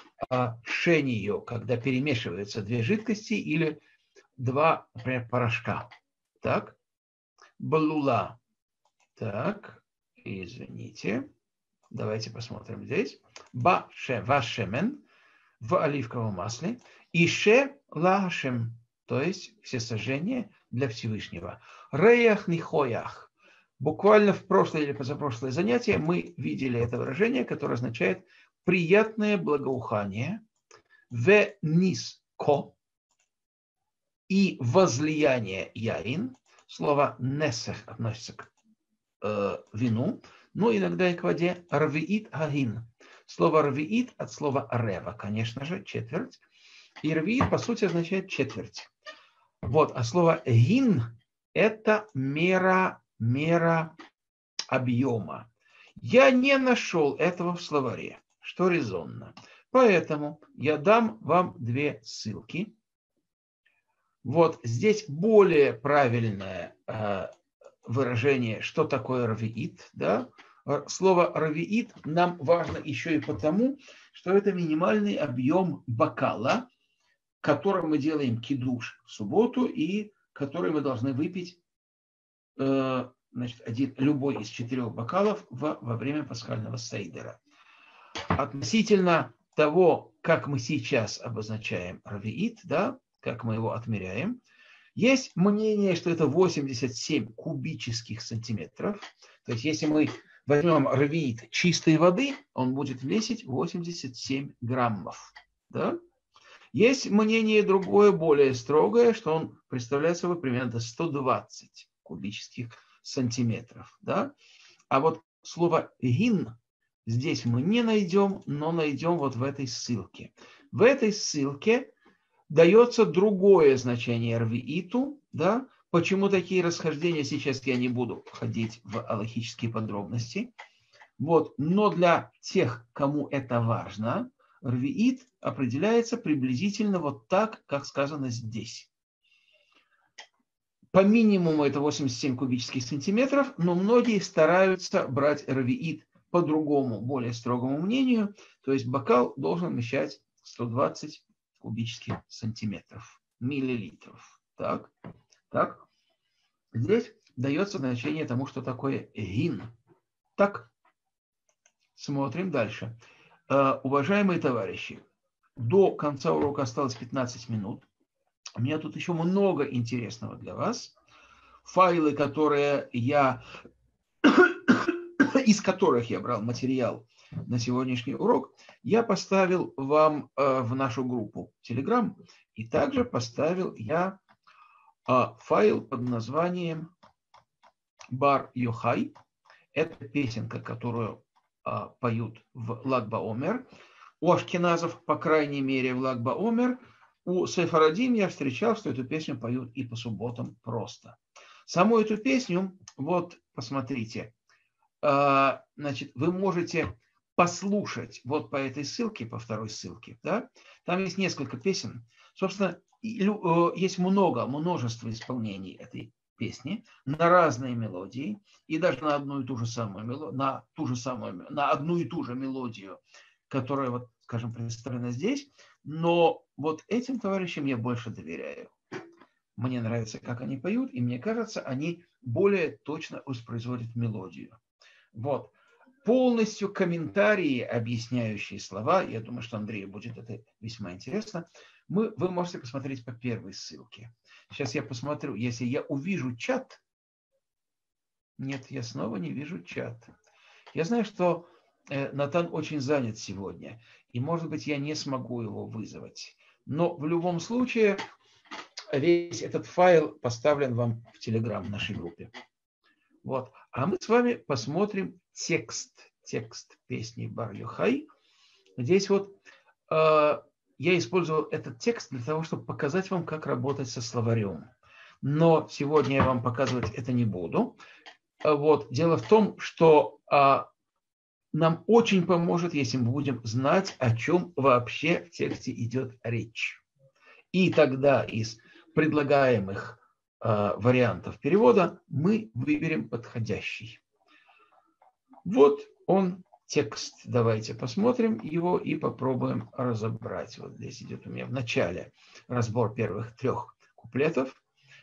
когда перемешиваются две жидкости или два, например, порошка. Так? Балула. Так, извините. Давайте посмотрим здесь. Ба-ше, вашемен в оливковом масле. И ше лашем, то есть всесожжение для Всевышнего. Реях нихоях. Буквально в прошлое или позапрошлое занятие мы видели это выражение, которое означает приятное благоухание. В низ ко и возлияние яин. Слово несех относится к э, вину, но иногда и к воде. Рвиит агин. Слово рвиит от слова рева, конечно же, четверть. И рвиит, по сути, означает четверть. Вот, а слово гин – это мера, мера объема. Я не нашел этого в словаре, что резонно. Поэтому я дам вам две ссылки. Вот здесь более правильное э, выражение, что такое рвиит, да? Слово «равиит» нам важно еще и потому, что это минимальный объем бокала, которым мы делаем кидуш в субботу и который мы должны выпить, э, значит, один, любой из четырех бокалов в, во время пасхального сейдера. Относительно того, как мы сейчас обозначаем равиит, да, как мы его отмеряем, есть мнение, что это восемьдесят семь кубических сантиметров. То есть если мы возьмем равиит чистой воды, он будет весить восемьдесят семь граммов. Да? Есть мнение другое, более строгое, что он представляет собой примерно сто двадцать кубических сантиметров. Да? А вот слово «гин» здесь мы не найдем, но найдем вот в этой ссылке. В этой ссылке дается другое значение рвииту, да? Почему такие расхождения, сейчас я не буду входить в алахические подробности. Вот. Но для тех, кому это важно, рвиит определяется приблизительно вот так, как сказано здесь. По минимуму это восемьдесят семь кубических сантиметров, но многие стараются брать рвиит по другому, более строгому мнению. То есть бокал должен вмещать сто двадцать кубических сантиметров, миллилитров. Так, так. Здесь дается значение тому, что такое гин. Так, смотрим дальше. Uh, уважаемые товарищи, до конца урока осталось пятнадцать минут. У меня тут еще много интересного для вас. Файлы, которые я, из которых я брал материал на сегодняшний урок, я поставил вам uh, в нашу группу Telegram. И также поставил я uh, файл под названием Бар Йохай. Это песенка, которую uh, поют в Lag BaOmer. У ашкеназов, по крайней мере, в Lag BaOmer. У сефарадим я встречал, что эту песню поют и по субботам просто. Саму эту песню, вот, посмотрите, э, значит, вы можете послушать вот по этой ссылке, по второй ссылке, да, там есть несколько песен. Собственно, есть много, множество исполнений этой песни на разные мелодии и даже на одну и ту же самую мелодию, на ту же самую, на одну и ту же мелодию, которая, вот, скажем, представлена здесь. Но вот этим товарищам я больше доверяю. Мне нравится, как они поют, и мне кажется, они более точно воспроизводят мелодию. Вот. Полностью комментарии, объясняющие слова, я думаю, что Андрею будет это весьма интересно, мы, вы можете посмотреть по первой ссылке. Сейчас я посмотрю, если я увижу чат. Нет, я снова не вижу чат. Я знаю, что э, Натан очень занят сегодня, и, может быть, я не смогу его вызвать. Но в любом случае, весь этот файл поставлен вам в Telegram, в нашей группе. Вот. А мы с вами посмотрим текст, текст песни Бар-Йохай. Здесь вот э, я использовал этот текст для того, чтобы показать вам, как работать со словарем. Но сегодня я вам показывать это не буду. Вот. Дело в том, что э, нам очень поможет, если мы будем знать, о чем вообще в тексте идет речь. И тогда из предлагаемых э, вариантов перевода мы выберем подходящий. Вот он, текст. Давайте посмотрим его и попробуем разобрать. Вот здесь идет у меня в начале разбор первых трех куплетов.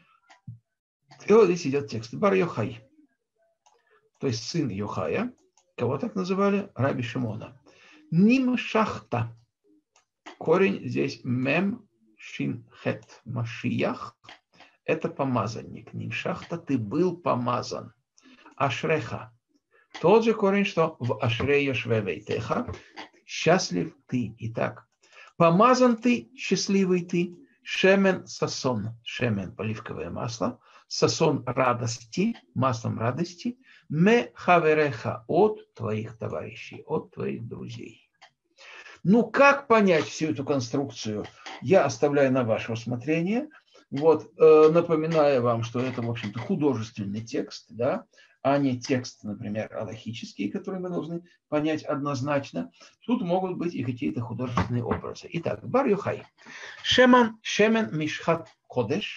И вот здесь идет текст. Бар Йохай, то есть сын Йохая. Кого так называли? Раби Шимона. Ним шахта. Корень здесь мем шин хет машиях. Это помазанник. Ним шахта, ты был помазан. Ашреха. Тот же корень, что в Ашре Йошве Вейтеха. Счастлив ты. Итак, помазан ты, счастливый ты. Шемен сасон. Шемен – оливковое масло. Сасон радости, маслом радости. Ме хавереха – от твоих товарищей, от твоих друзей. Ну, как понять всю эту конструкцию, я оставляю на ваше усмотрение. Вот, э, напоминаю вам, что это, в общем-то, художественный текст, да, а не текст, например, алахический, который мы должны понять однозначно. Тут могут быть и какие-то художественные образы. Итак, Бар Йохай. Шеман, шемен мишхат кодеш.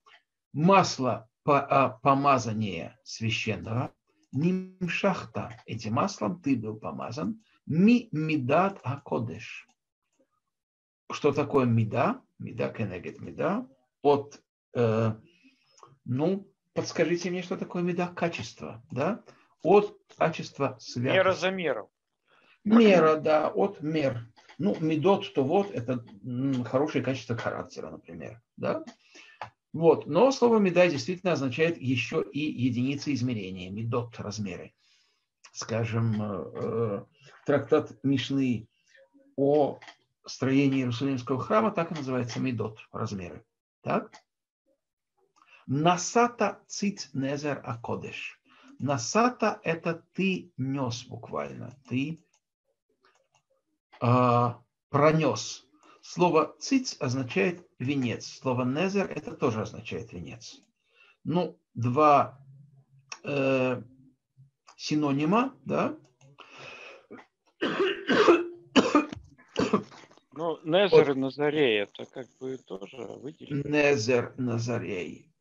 Масло по, помазания священного. Нимшахта. Этим маслом ты был помазан. Ми мидат акодеш. Что такое мида? Мида кенегет мида. От, э, ну, подскажите мне, что такое мида? Качество, да? От качества святости. Мера за меру. Мера, да, от мер. Ну, мидот, то вот, это м, хорошее качество характера, например, да? Вот, но слово мида действительно означает еще и единицы измерения, мидот, размеры. Скажем, э, трактат Мишны о строении Иерусалимского храма так и называется мидот, размеры. Так? Насата цит незер акодеш. Насата – это ты нес буквально, ты э, пронес. Слово циц означает венец. Слово незер – это тоже означает венец. Ну, два э, синонима, да? Ну, Незер и Назарей, это как бы тоже выделено. Незер, Назарей.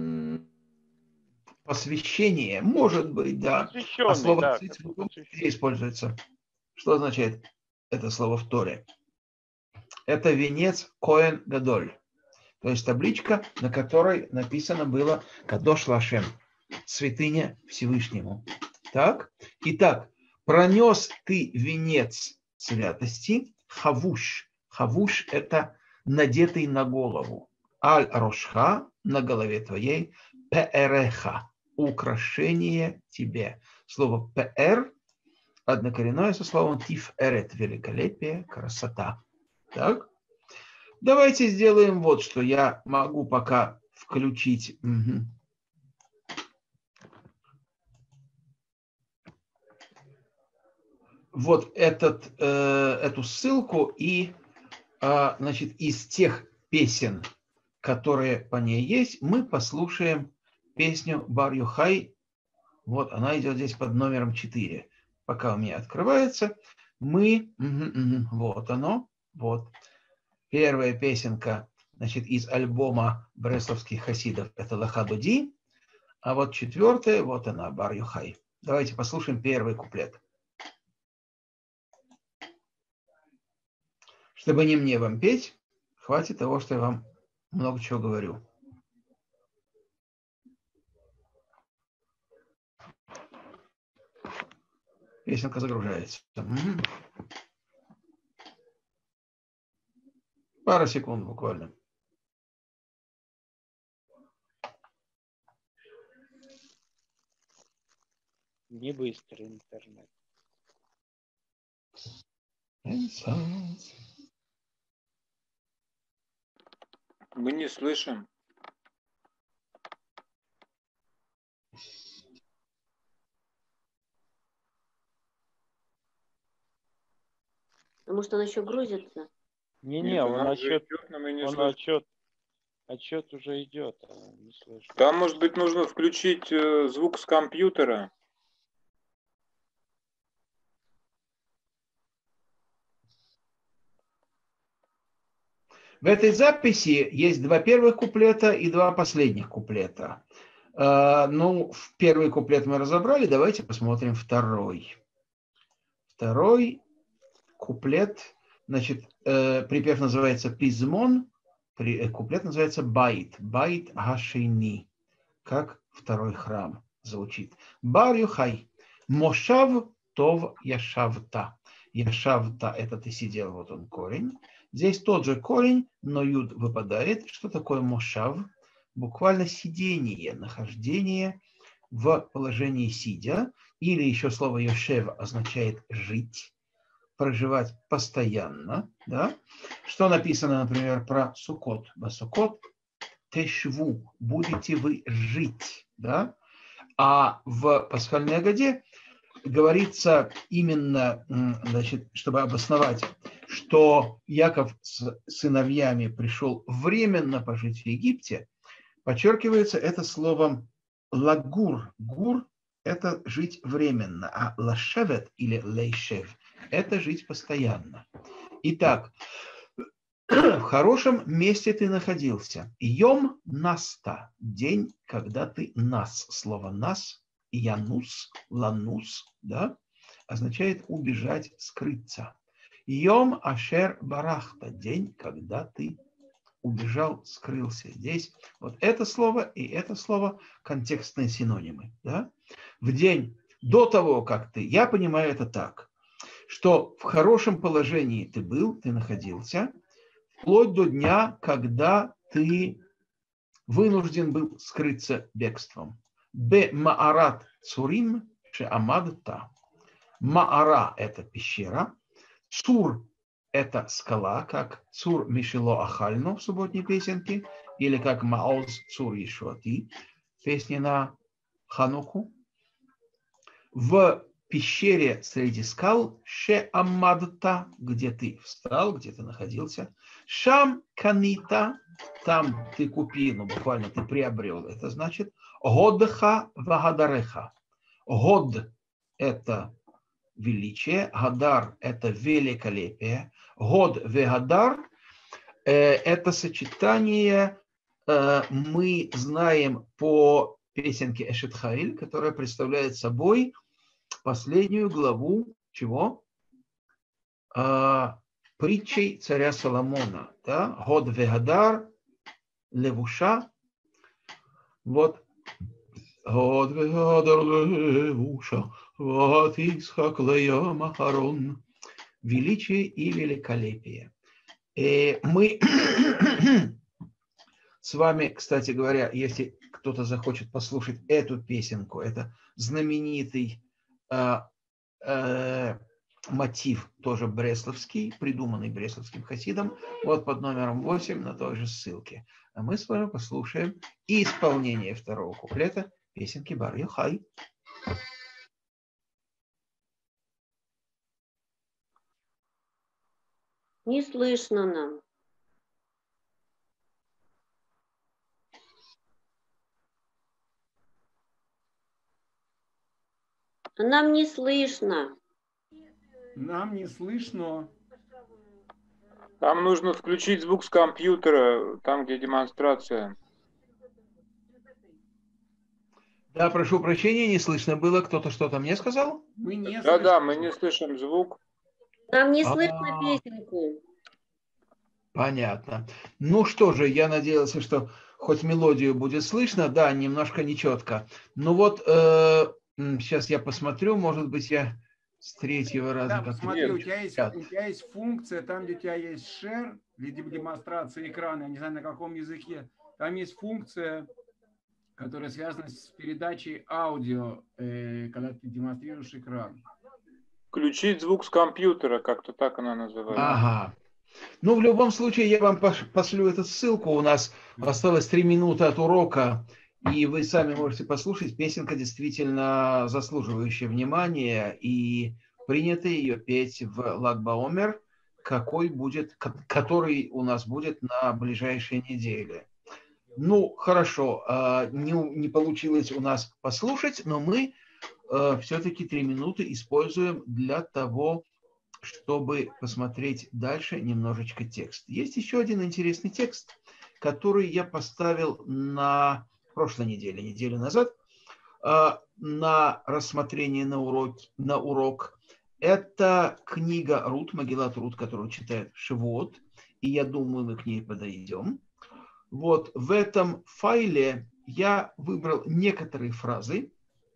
Посвящение, может быть, да. А слово да, циц где используется? Что означает это слово в Торе? Это венец Коэн Гадоль. То есть табличка, на которой написано было Кадош Лашем, святыня Всевышнему. Так? Итак, пронес ты венец святости, хавуш. Хавуш – это надетый на голову. Аль-рошха – на голове твоей. Пеэреха – украшение тебе. Слово пеэр однокоренное со словом тиф-эрет – великолепие, красота. Так? Давайте сделаем вот что. Я могу пока включить. Угу. Вот этот, э, эту ссылку и э, значит, из тех песен, которые по ней есть, мы послушаем песню Бар Юхай. Вот она идет здесь под номером четыре. Пока у меня открывается, мы... Угу, угу, вот оно. Вот. Первая песенка, значит, из альбома бресловских хасидов. Это Лахадуди. А вот четвертая, вот она, Бар Юхай. Давайте послушаем первый куплет. Чтобы не мне вам петь, хватит того, что я вам много чего говорю. Песенка загружается. Пара секунд буквально. Не быстрый интернет. Мы не слышим. Может, он еще грузится? Не-не, Нет, он он отчет, идет, но мы не он слышим. отчет, отчет уже идет, а не слышу. Там, может быть, нужно включить э, звук с компьютера. В этой записи есть два первых куплета и два последних куплета. Uh, ну, первый куплет мы разобрали, давайте посмотрим второй. Второй куплет, значит, э, припев называется пизмон, при, э, куплет называется байт, байт гашейни, как второй храм звучит. Бар юхай, мошав тов яшавта. Яшавта – это ты сидел, вот он корень. Здесь тот же корень, но юд выпадает. Что такое мошав? Буквально сидение, нахождение в положении сидя, или еще слово йошев означает жить, проживать постоянно. Да? Что написано, например, про Суккот? Басуккот тешву, будете вы жить. Да? А в пасхальной Агаде говорится именно, значит, чтобы обосновать, что Яков с сыновьями пришел временно пожить в Египте, подчеркивается это словом лагур. Гур – это жить временно, а лашевет или лейшев – это жить постоянно. Итак, в хорошем месте ты находился. Йом наста – день, когда ты нас. Слово нас, янус, ланус, да, означает убежать, скрыться. Йом ашер барахта – день, когда ты убежал, скрылся. Здесь вот это слово и это слово контекстные синонимы. Да? В день до того, как ты, я понимаю это так, что в хорошем положении ты был, ты находился, вплоть до дня, когда ты вынужден был скрыться бегством. Бе маарат цурим ше амадта. Маара – это пещера, цур – это скала, как Цур Мишело Ахальну в субботней песенке, или как Маоз Цур Ишуати в песне на Хануку. В пещере среди скал Ше Амадта, где ты встал, где ты находился. Шам Канита, там ты купил, ну буквально ты приобрел. Это значит Годха Вагадареха. Год – это величие, Гадар – это великолепие, Год вегадар – это сочетание, мы знаем по песенке Эшет Хаиль, которая представляет собой последнюю главу чего? Притчей царя Соломона. Да? Год вегадар, левуша. Вот. Год вегадар, левуша. Величие и великолепие. И мы с вами, кстати говоря, если кто-то захочет послушать эту песенку, это знаменитый э, э, мотив, тоже бресловский, придуманный бресловским хасидом, вот под номером восемь на той же ссылке. А мы с вами послушаем исполнение второго куплета песенки Бар Юхай. Не слышно нам. Нам не слышно. Нам не слышно. Там нужно включить звук с компьютера, там, где демонстрация. Да, прошу прощения, не слышно было. Кто-то что-то мне сказал? Мы не Да, да, слышим. мы не слышим звук. Нам не А. слышно песенку. Понятно. Ну что же, я надеялся, что хоть мелодию будет слышно. Да, немножко нечетко. Ну вот, э, м, сейчас я посмотрю, может быть, я с третьего раза Да, как-то... смотри, у тебя, есть, Чат. у тебя есть функция, там, где у тебя есть share, для демонстрации экрана, я не знаю, на каком языке, там есть функция, которая связана с передачей аудио, э, когда ты демонстрируешь экран. Включить звук с компьютера, как-то так она называется. Ага. Ну, в любом случае, я вам пош- пошлю эту ссылку. У нас осталось три минуты от урока, и вы сами можете послушать. Песенка действительно заслуживающая внимания, и принято ее петь в Lag BaOmer, какой будет, ко- который у нас будет на ближайшие недели. Ну, хорошо, а, не, у- не получилось у нас послушать, но мы а, все-таки три минуты используем для того, чтобы посмотреть дальше немножечко текст. Есть еще один интересный текст, который я поставил на прошлой неделе, неделю назад, а, на рассмотрение на урок. На урок. Это книга Рут, Магилат Рут, которую читает Шивот, и я думаю, мы к ней подойдем. Вот в этом файле я выбрал некоторые фразы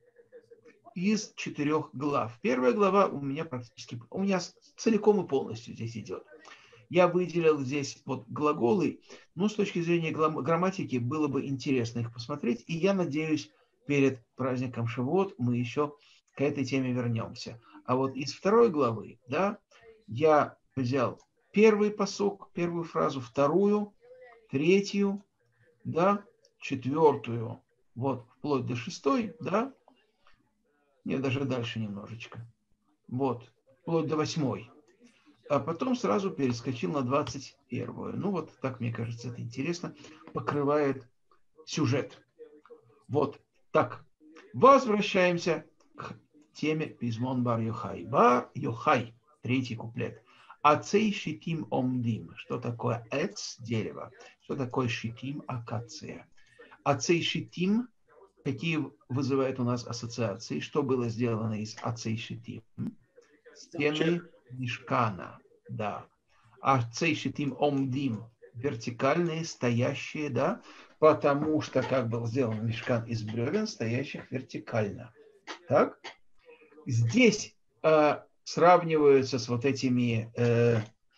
из четырех глав. Первая глава у меня практически, у меня целиком и полностью здесь идет. Я выделил здесь вот глаголы, но с точки зрения грамматики было бы интересно их посмотреть, и я надеюсь, перед праздником Шивот мы еще к этой теме вернемся. А вот из второй главы, да, я взял первый пасук, первую фразу, вторую, третью, да, четвертую, вот, вплоть до шестой, да, нет, даже дальше немножечко, вот, вплоть до восьмой, а потом сразу перескочил на двадцать первую. Ну вот, так, мне кажется, это интересно, покрывает сюжет. Вот, так, возвращаемся к теме Пизмон бар Йохай. Бар Йохай, третий куплет. Ацей шитим омдим. Что такое эц, дерево? Что такое шитим, акация? Ацей шитим, какие вызывают у нас ассоциации? Что было сделано из ацей шитим? Стены мишкана, да. Ацей шитим омдим, вертикальные, стоящие, да, потому что как был сделан мишкан из бревен, стоящих вертикально. Так? Здесь э, сравниваются с вот этими э,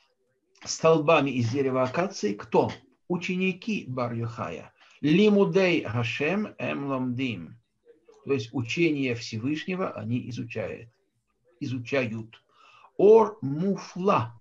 столбами из дерева акации кто? Ученики бар Йохая. Лимудей Хашем эм ломдим. То есть учение Всевышнего они изучают. изучают. Ор муфла.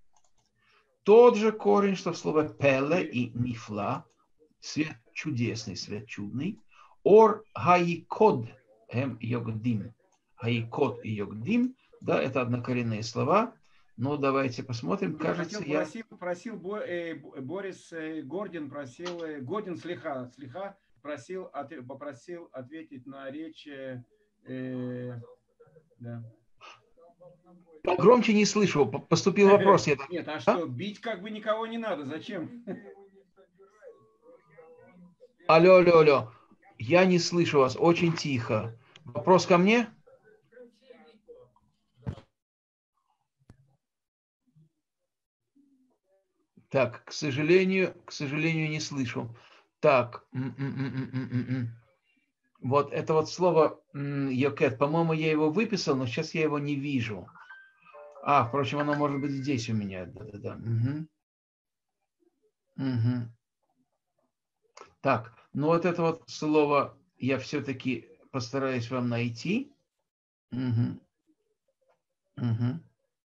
Тот же корень, что в слове пеле и нифла. Свет чудесный, свет чудный. Ор хаикод эм йогдим. Хаикод и йогдим. Да, это однокоренные слова. Но давайте посмотрим. Кажется, Хотел, я... просил, просил Бо, э, Борис э, Гордин, просил, э, Годин Слиха, Слиха просил, от, попросил ответить на речь. Э, э, да. Громче не слышу. Поступил вопрос. Я... Нет, а что, бить как бы никого не надо. Зачем? Алло, алло, алло. Я не слышу вас. Очень тихо. Вопрос ко мне? Так, к сожалению, к сожалению, не слышу. Так. Вот это вот слово йокет, по-моему, я его выписал, но сейчас я его не вижу. А, впрочем, оно может быть здесь у меня. Да-да-да. Угу. Угу. Так, ну вот это вот слово я все-таки постараюсь вам найти. Угу. Угу.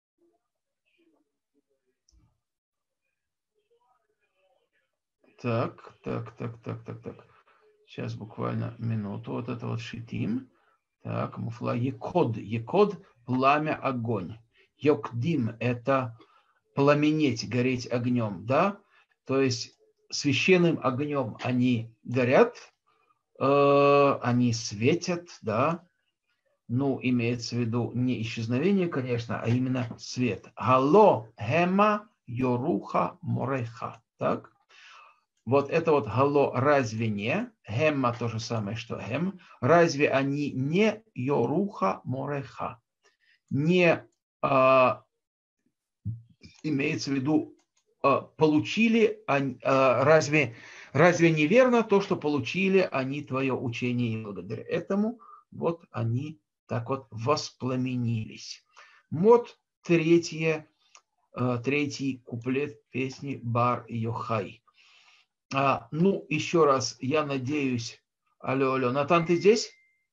Так, так, так, так, так, так. Сейчас буквально минуту. Вот это вот шитим. Так, муфла. Екод. Екод – пламя, огонь. Йокдим – это пламенеть, гореть огнем, да? То есть священным огнем они горят, э, они светят, да? Ну, имеется в виду не исчезновение, конечно, а именно свет. Гало гема йоруха мореха. Так? Вот это вот гало разве не? Гемма то же самое, что гем. Разве они не йоруха мореха? Не а, имеется в виду а, получили, они, а, разве, разве не верно то, что получили они твое учение, и благодаря этому вот они так вот воспламенились. Вот третье, а, третий куплет песни Бар Йохай. А, ну, еще раз, я надеюсь... Алло, алло, Натан, ты здесь?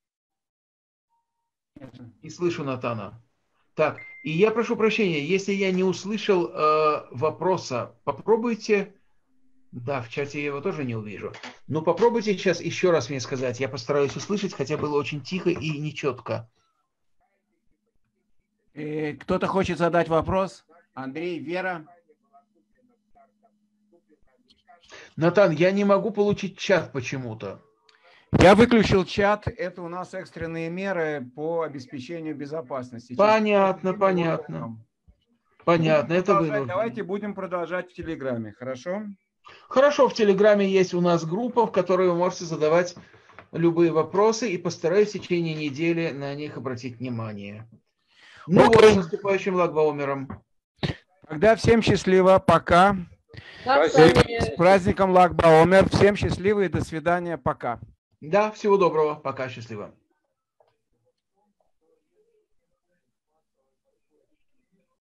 Не слышу Натана. Так, и я прошу прощения, если я не услышал э, вопроса, попробуйте... Да, в чате я его тоже не увижу. Ну, попробуйте сейчас еще раз мне сказать. Я постараюсь услышать, хотя было очень тихо и нечетко. Кто-то хочет задать вопрос? Андрей, Вера? Натан, я не могу получить чат почему-то. Я выключил чат. Это у нас экстренные меры по обеспечению безопасности. Понятно, понятно. Понятно, это вынуждено. Давайте будем продолжать в Телеграме, хорошо? Хорошо, в Телеграме есть у нас группа, в которой вы можете задавать любые вопросы, и постараюсь в течение недели на них обратить внимание. Ну вот, с наступающим Лагбаумером. Тогда всем счастливо, пока. С праздником Лагбаумер. Всем счастливо и до свидания, пока. Да, всего доброго, пока, счастливо.